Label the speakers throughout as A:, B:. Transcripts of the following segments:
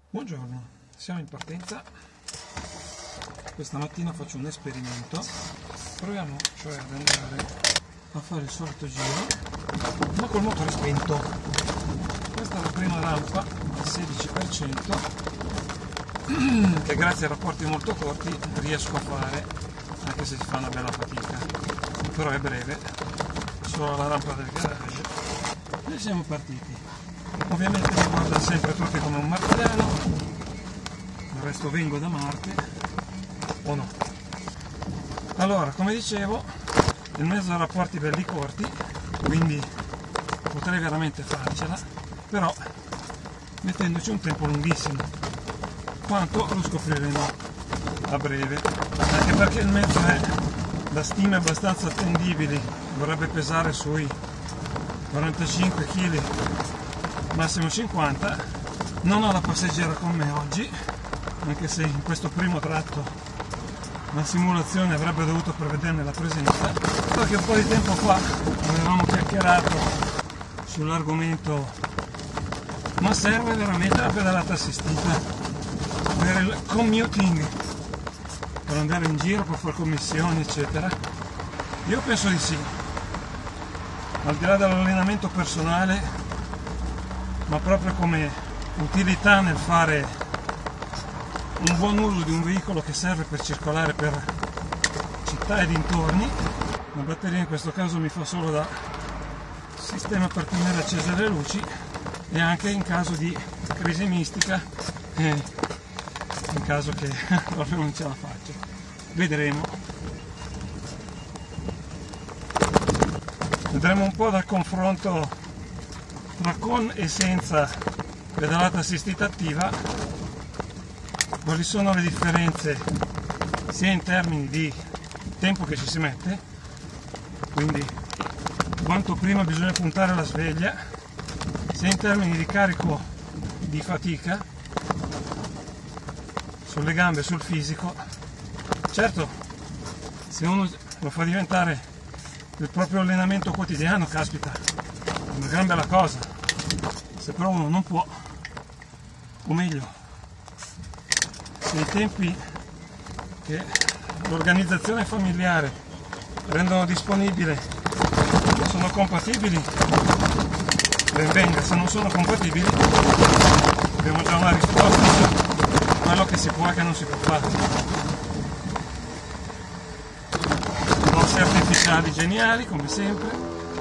A: Buongiorno, siamo in partenza. Questa mattina faccio un esperimento. Proviamo cioè ad andare a fare il solito giro, ma col motore spento. Questa è la prima rampa al 16%, che grazie a rapporti molto corti riesco a fare, anche se si fa una bella fatica. Però è breve, solo la rampa del garage. E siamo partiti. Ovviamente mi guarda sempre tutti come un marziano, del resto vengo da Marte, o no? Allora, come dicevo, il mezzo ha rapporti belli corti, quindi potrei veramente farcela, però mettendoci un tempo lunghissimo. Quanto lo scopriremo a breve, anche perché il mezzo è da stime abbastanza attendibili, dovrebbe pesare sui 45 kg, massimo 50. Non ho la passeggera con me oggi, anche se in questo primo tratto la simulazione avrebbe dovuto prevederne la presenza, perché un po' di tempo fa avevamo chiacchierato sull'argomento: ma serve veramente la pedalata assistita per il commuting, per andare in giro, per fare commissioni eccetera? Io penso di sì, al di là dell'allenamento personale, ma proprio come utilità nel fare un buon uso di un veicolo che serve per circolare per città e dintorni. La batteria in questo caso mi fa solo da sistema per tenere accese le luci, e anche in caso di crisi mistica, in caso che proprio non ce la faccio. Vedremo un po' dal confronto tra con e senza pedalata assistita attiva quali sono le differenze, sia in termini di tempo che ci si mette, quindi quanto prima bisogna puntare la sveglia, sia in termini di carico di fatica sulle gambe e sul fisico. Certo, se uno lo fa diventare il proprio allenamento quotidiano, caspita, è una gran bella cosa. Se però uno non può, o meglio, se i tempi che l'organizzazione familiare rendono disponibile sono compatibili, ben venga. Se non sono compatibili abbiamo già una risposta su quello che si può e che non si può fare. Cose artificiali geniali come sempre.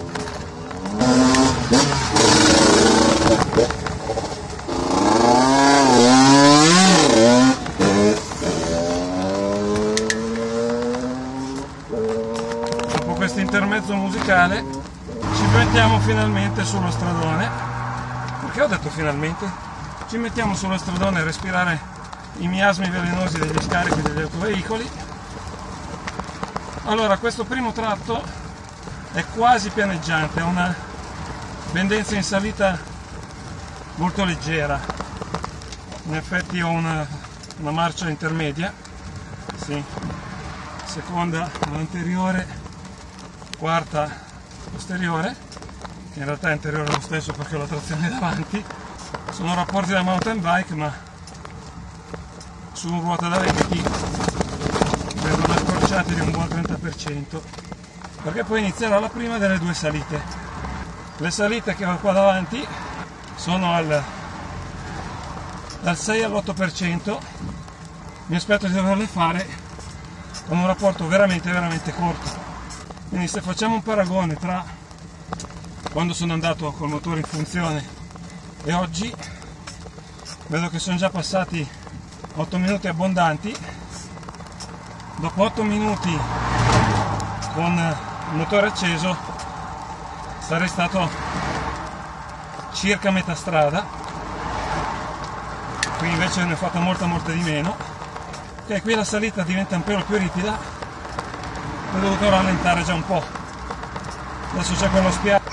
A: Dopo questo intermezzo musicale ci mettiamo finalmente sullo stradone. Perché ho detto finalmente? Ci mettiamo sullo stradone a respirare i miasmi velenosi degli scarichi degli autoveicoli. Allora, questo primo tratto è quasi pianeggiante, ha una pendenza in salita molto leggera. In effetti ho una marcia intermedia, sì, seconda all'anteriore, quarta posteriore, che in realtà è anteriore lo stesso perché ho la trazione davanti. Sono rapporti da mountain bike, ma su un ruota da 20 vengono accorciati di un buon 30%, perché poi inizierà la prima delle due salite. Le salite che ho qua davanti sono dal 6 all'8%, mi aspetto di doverle fare con un rapporto veramente corto. Quindi se facciamo un paragone tra quando sono andato col motore in funzione e oggi, vedo che sono già passati 8 minuti abbondanti. Dopo 8 minuti con il motore acceso sarei stato circa a metà strada, qui invece ne ho fatta molta di meno. Ok, qui la salita diventa un pelo più ripida, ho dovuto rallentare già un po'. Adesso c'è quello spiazzo.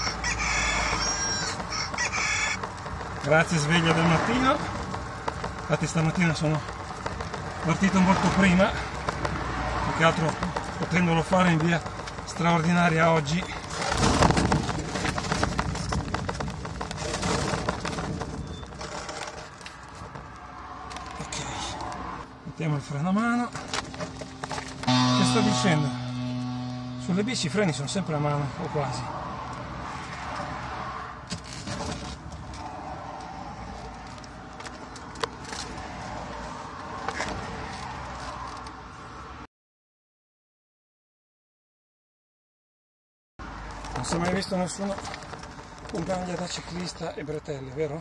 A: Grazie sveglia del mattino, infatti stamattina sono partito molto prima, più che altro potendolo fare in via straordinaria oggi. mettiamo il freno a mano. Che sto dicendo? Sulle bici i freni sono sempre a mano, o quasi. Non si è mai visto nessuno con gaglia da ciclista e bretelle, vero?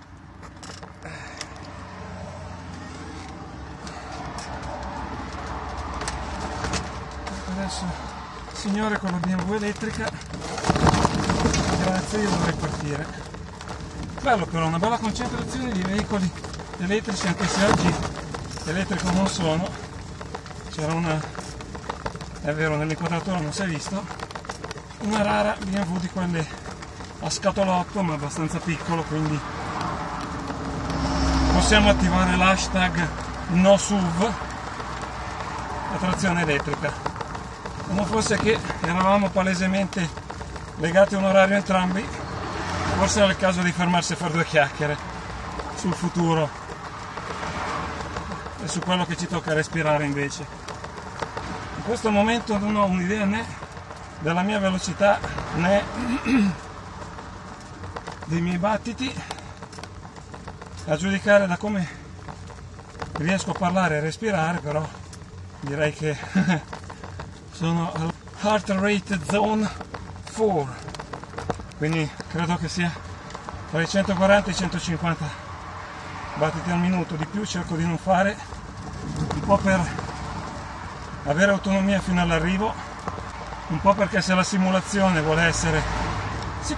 A: Adesso, signore con la BMW elettrica, grazie, io dovrei partire. Bello però, una bella concentrazione di veicoli elettrici, anche se oggi elettrico non sono. C'era una, è vero, nell'inquadratura non si è visto, una rara BMW di quelle a scatolotto ma abbastanza piccolo, quindi possiamo attivare l'hashtag NoSUV a trazione elettrica. Non fosse che eravamo palesemente legati a un orario entrambi, forse era il caso di fermarsi a fare due chiacchiere sul futuro e su quello che ci tocca respirare invece. In questo momento non ho un'idea né della mia velocità né dei miei battiti, a giudicare da come riesco a parlare e respirare, però direi che sono al heart rate zone 4, quindi credo che sia tra i 140 e i 150 battiti al minuto. Di più cerco di non fare, un po' per avere autonomia fino all'arrivo, un po' perché se la simulazione vuole essere, si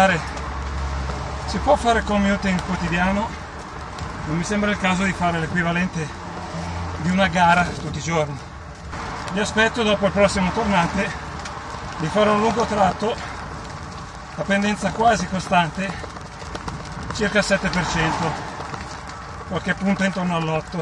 A: può fare commuting quotidiano, non mi sembra il caso di fare l'equivalente di una gara tutti i giorni. Vi aspetto dopo il prossimo tornante di fare un lungo tratto a pendenza quasi costante, circa il 7%, qualche punto intorno all'8%.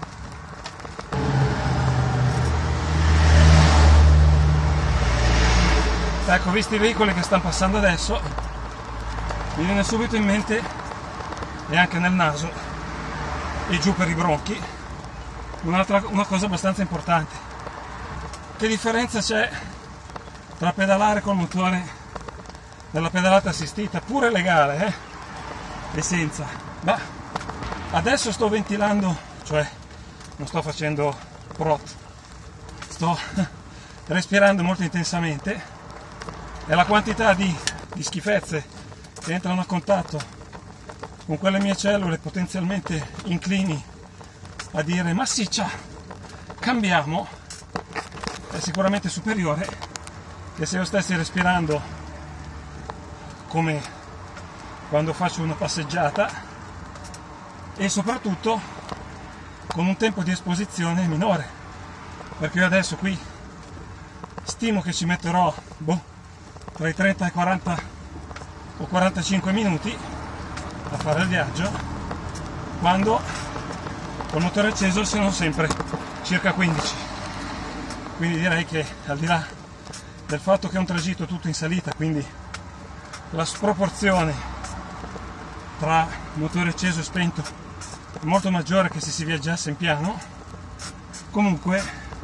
A: Ecco, visti i veicoli che stanno passando adesso, mi viene subito in mente, e anche nel naso e giù per i bronchi, una cosa abbastanza importante. Che differenza c'è tra pedalare col motore della pedalata assistita, pure legale, e senza? Ma adesso sto ventilando, cioè non sto facendo prot, sto respirando molto intensamente, e la quantità di schifezze che entrano a contatto con quelle mie cellule potenzialmente inclini a dire ma sì, cambiamo, è sicuramente superiore che se io stessi respirando come quando faccio una passeggiata, e soprattutto con un tempo di esposizione minore, perché io adesso qui stimo che ci metterò tra i 30 e 40 o 45 minuti a fare il viaggio, quando col motore acceso sono sempre circa 15. Quindi direi che, al di là del fatto che è un tragitto tutto in salita, quindi la sproporzione tra motore acceso e spento è molto maggiore che se si viaggiasse in piano, comunque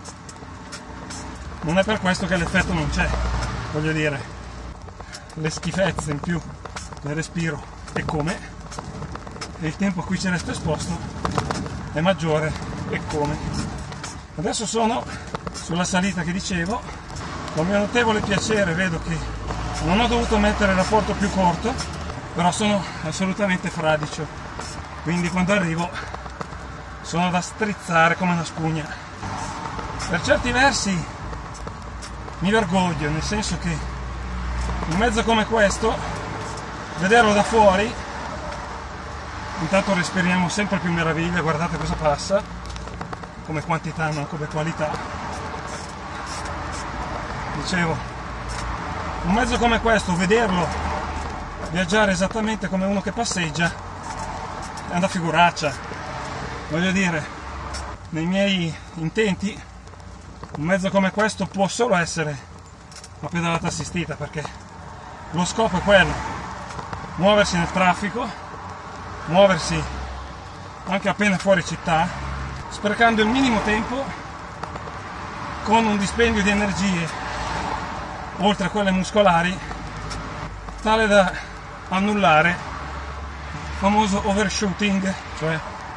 A: non è per questo che l'effetto non c'è, voglio dire, le schifezze in più nel respiro e come, e il tempo a cui ci resto esposto è maggiore e come. Adesso sono sulla salita che dicevo, con mio notevole piacere vedo che non ho dovuto mettere il rapporto più corto, però sono assolutamente fradicio, quindi quando arrivo sono da strizzare come una spugna. Per certi versi mi vergogno, nel senso che un mezzo come questo, vederlo da fuori, intanto respiriamo sempre più meraviglia, guardate cosa passa, come quantità non come qualità. Dicevo, un mezzo come questo, vederlo viaggiare esattamente come uno che passeggia è una figuraccia. Voglio dire, nei miei intenti un mezzo come questo può solo essere la pedalata assistita, perché lo scopo è quello: muoversi nel traffico, muoversi anche appena fuori città, sprecando il minimo tempo con un dispendio di energie oltre a quelle muscolari tale da annullare il famoso overshooting, cioè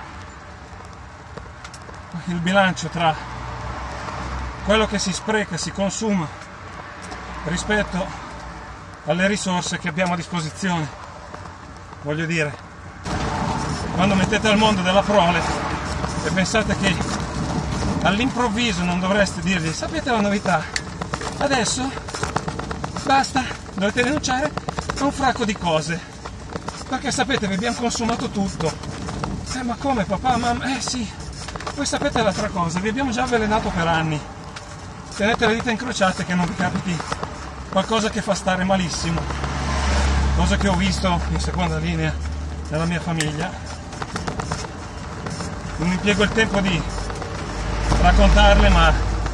A: il bilancio tra quello che si spreca, si consuma rispetto alle risorse che abbiamo a disposizione. Voglio dire, quando mettete al mondo della prole e pensate che all'improvviso non dovreste dirgli: sapete la novità? Adesso basta, dovete rinunciare a un fracco di cose, perché sapete, vi abbiamo consumato tutto. Ma come, papà, mamma? Sì, voi sapete l'altra cosa, vi abbiamo già avvelenato per anni. Tenete le dita incrociate che non vi capiti qualcosa che fa stare malissimo, cosa che ho visto in seconda linea nella mia famiglia. Non mi impiego il tempo di raccontarle, ma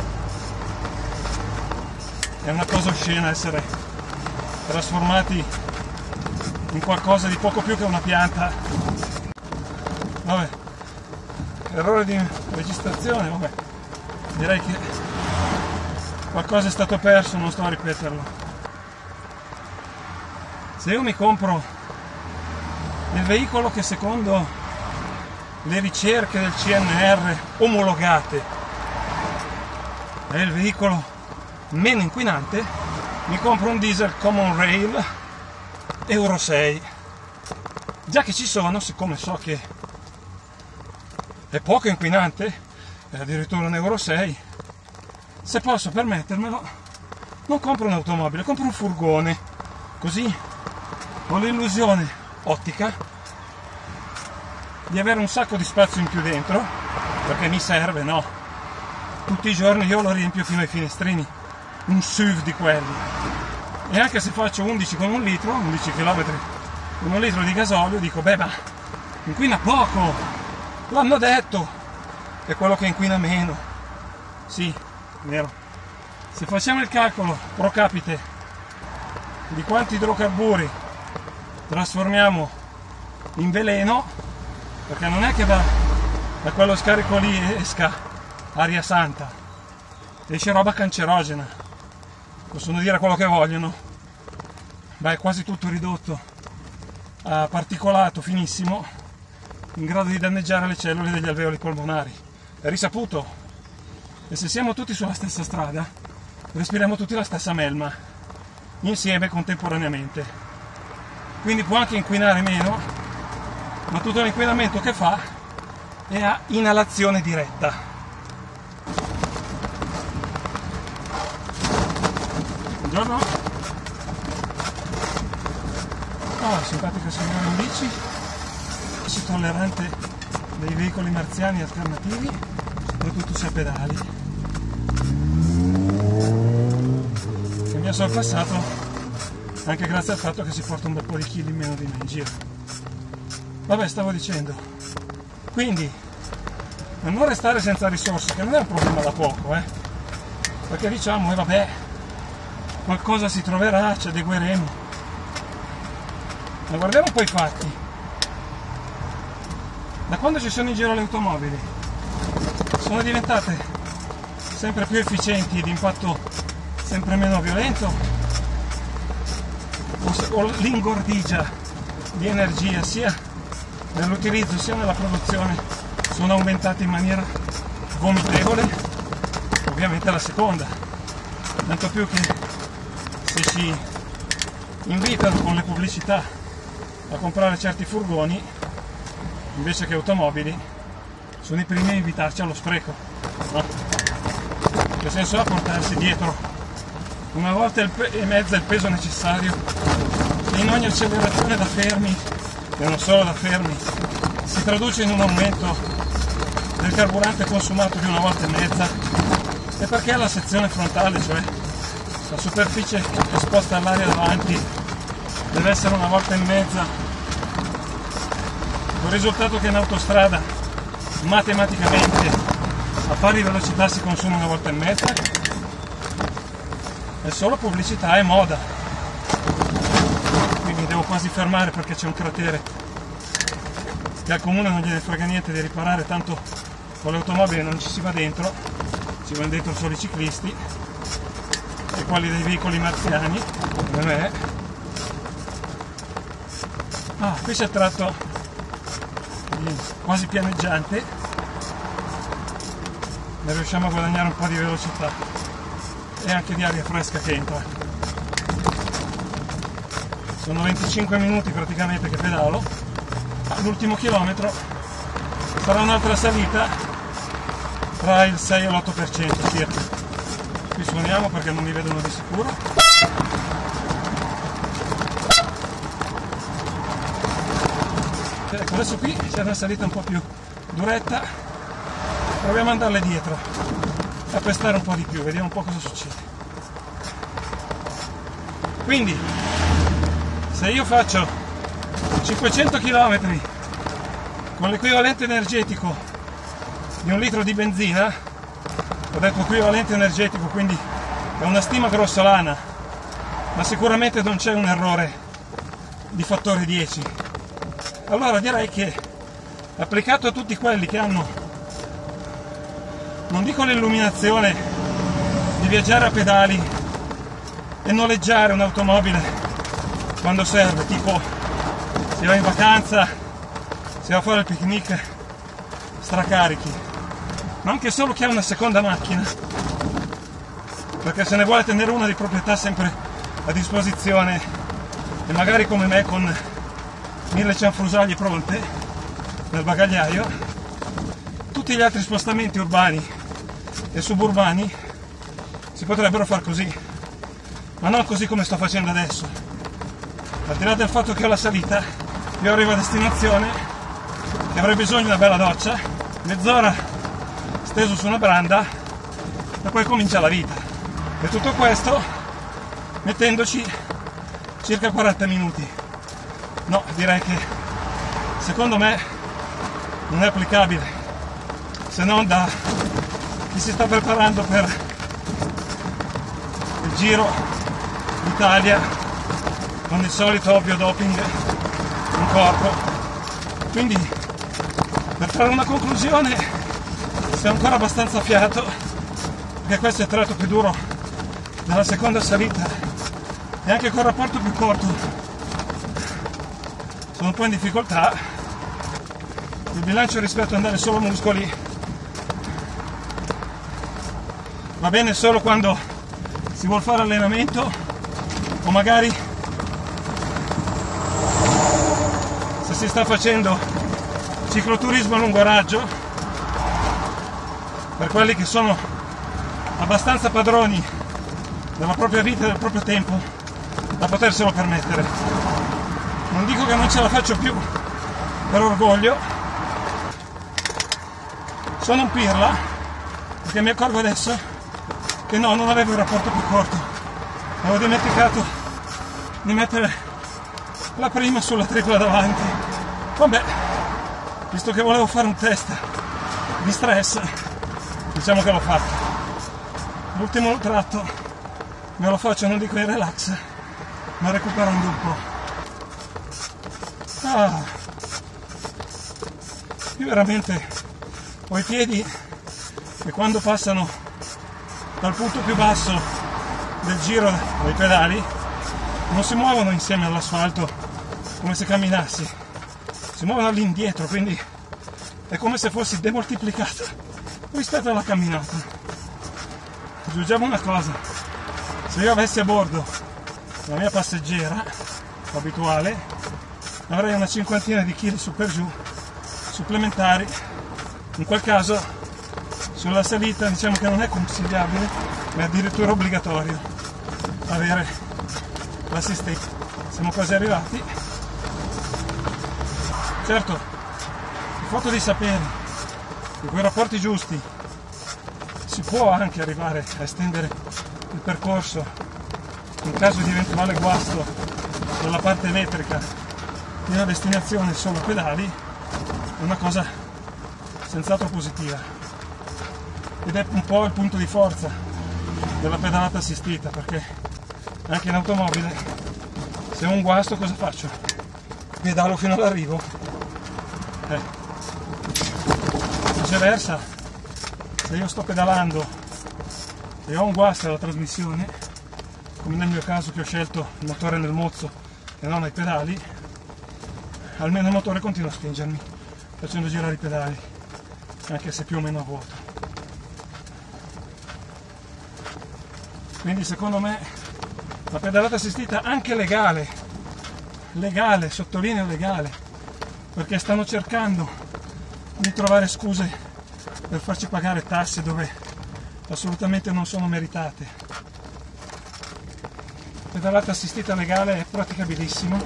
A: è una cosa oscena essere trasformati in qualcosa di poco più che una pianta. Vabbè, errore di registrazione, vabbè, direi che qualcosa è stato perso, non sto a ripeterlo. Se io mi compro il veicolo che secondo le ricerche del CNR omologate è il veicolo meno inquinante, mi compro un diesel Common Rail Euro 6. Già che ci sono, siccome so che è poco inquinante, è addirittura un Euro 6, se posso permettermelo, non compro un'automobile, compro un furgone, così ho l'illusione ottica di avere un sacco di spazio in più dentro, perché mi serve, no? Tutti i giorni io lo riempio fino ai finestrini, un SUV di quelli. E anche se faccio 11 con un litro, 11 km con un litro di gasolio, dico, beh, ma inquina poco, l'hanno detto, che è quello che inquina meno. Sì, vero. Se facciamo il calcolo pro capite di quanti idrocarburi trasformiamo in veleno, perché non è che da quello scarico lì esca aria santa, esce roba cancerogena, possono dire quello che vogliono, ma è quasi tutto ridotto a particolato finissimo in grado di danneggiare le cellule degli alveoli polmonari. È risaputo. E se siamo tutti sulla stessa strada, respiriamo tutti la stessa melma, insieme, contemporaneamente. Quindi può anche inquinare meno, ma tutto l'inquinamento che fa è a inalazione diretta. Buongiorno. Simpatica signora in bici, tollerante dei veicoli marziani alternativi, soprattutto se a pedali, che mi ha sorpassato anche grazie al fatto che si porta un bel po' di chili in meno di me in giro. Vabbè, stavo dicendo, quindi non restare senza risorse, che non è un problema da poco, perché diciamo, vabbè, qualcosa si troverà, ci adegueremo, ma guardiamo un po' i fatti. Da quando ci sono in giro le automobili sono diventate sempre più efficienti e di impatto sempre meno violento, o l'ingordigia di energia sia nell'utilizzo sia nella produzione sono aumentate in maniera vomitevole? Ovviamente la seconda, tanto più che se ci invitano con le pubblicità a comprare certi furgoni invece che automobili, sono i primi a invitarci allo spreco, no? Che senso ha portarsi dietro una volta e mezza il peso necessario che in ogni accelerazione da fermi, e non solo da fermi, si traduce in un aumento del carburante consumato di una volta e mezza, e perché la sezione frontale, cioè la superficie esposta all'aria davanti, deve essere una volta e mezza, con il risultato che in autostrada matematicamente a pari velocità si consuma una volta e mezza. È solo pubblicità e moda, quindi devo quasi fermare perché c'è un cratere che al comune non gliene frega niente di riparare, tanto con le automobili non ci si va dentro, ci vanno dentro solo i ciclisti e quelli dei veicoli marziani come me. Qui c'è il tratto quasi pianeggiante, ne riusciamo a guadagnare un po' di velocità e anche di aria fresca che entra. Sono 25 minuti praticamente che pedalo. L'ultimo chilometro sarà un'altra salita tra il 6 e l'8% circa. Qui suoniamo perché non mi vedono di sicuro. Ecco, adesso qui c'è una salita un po' più duretta, proviamo ad andarle dietro, a pestare un po' di più, vediamo un po' cosa succede. Quindi, se io faccio 500 km con l'equivalente energetico di un litro di benzina, ho detto equivalente energetico, quindi è una stima grossolana, ma sicuramente non c'è un errore di fattore 10. Allora direi che, applicato a tutti quelli che hanno, non dico l'illuminazione di viaggiare a pedali e noleggiare un'automobile quando serve, tipo si va in vacanza, si va a fare il picnic stracarichi, ma anche solo chi ha una seconda macchina, perché se ne vuole tenere una di proprietà sempre a disposizione e magari come me con 1000 cianfrusaglie pronte nel bagagliaio, tutti gli altri spostamenti urbani e suburbani si potrebbero far così, ma non così come sto facendo adesso. Al di là del fatto che ho la salita, io arrivo a destinazione che avrei bisogno di una bella doccia, mezz'ora steso su una branda e poi comincia la vita. E tutto questo mettendoci circa 40 minuti. No, direi che secondo me non è applicabile, se non da chi si sta preparando per il Giro d'Italia con il solito ovvio doping in corpo. Quindi, per fare una conclusione, se ho ancora abbastanza fiato, perché questo è il tratto più duro della seconda salita e anche col rapporto più corto sono un po' in difficoltà. Il bilancio rispetto ad andare solo a muscoli va bene solo quando si vuol fare allenamento o magari se si sta facendo cicloturismo a lungo raggio, per quelli che sono abbastanza padroni della propria vita e del proprio tempo da poterselo permettere. Non dico che non ce la faccio più per orgoglio, sono un pirla perché mi accorgo adesso che no, non avevo il rapporto più corto, avevo dimenticato di mettere la prima sulla tripla davanti. Vabbè, visto che volevo fare un test di stress, diciamo che l'ho fatto. L'ultimo tratto me lo faccio, non dico in relax, ma recuperando un po'. Io veramente ho i piedi che quando passano dal punto più basso del giro dei pedali non si muovono insieme all'asfalto come se camminassi, si muovono all'indietro, quindi è come se fossi demoltiplicato rispetto alla camminata. Aggiungiamo una cosa: se io avessi a bordo la mia passeggera abituale, avrei una cinquantina di chili su per giù supplementari. In quel caso sulla salita diciamo che non è consigliabile, ma è addirittura obbligatorio avere l'assistenza. Siamo quasi arrivati. Certo, il fatto di sapere che con i rapporti giusti si può anche arrivare a estendere il percorso in caso di eventuale guasto della parte elettrica di una destinazione solo a pedali, è una cosa senz'altro positiva ed è un po' il punto di forza della pedalata assistita, perché anche in automobile se ho un guasto cosa faccio? Pedalo fino all'arrivo, viceversa se io sto pedalando e ho un guasto alla trasmissione, come nel mio caso che ho scelto il motore nel mozzo e non ai pedali, almeno il motore continua a spingermi facendo girare i pedali, anche se più o meno a vuoto. Quindi secondo me la pedalata assistita, anche legale, sottolineo legale, perché stanno cercando di trovare scuse per farci pagare tasse dove assolutamente non sono meritate. Pedalata assistita legale è praticabilissimo,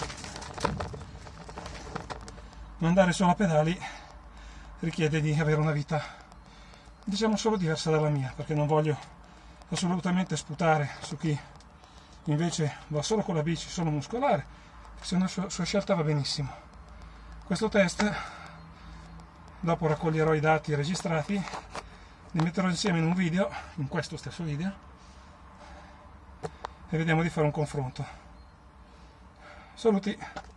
A: ma andare solo a pedali richiede di avere una vita, diciamo, solo diversa dalla mia, perché non voglio assolutamente sputare su chi invece va solo con la bici, solo muscolare, se una sua scelta va benissimo. Questo test, dopo raccoglierò i dati registrati, li metterò insieme in un video, in questo stesso video, e vediamo di fare un confronto. Saluti!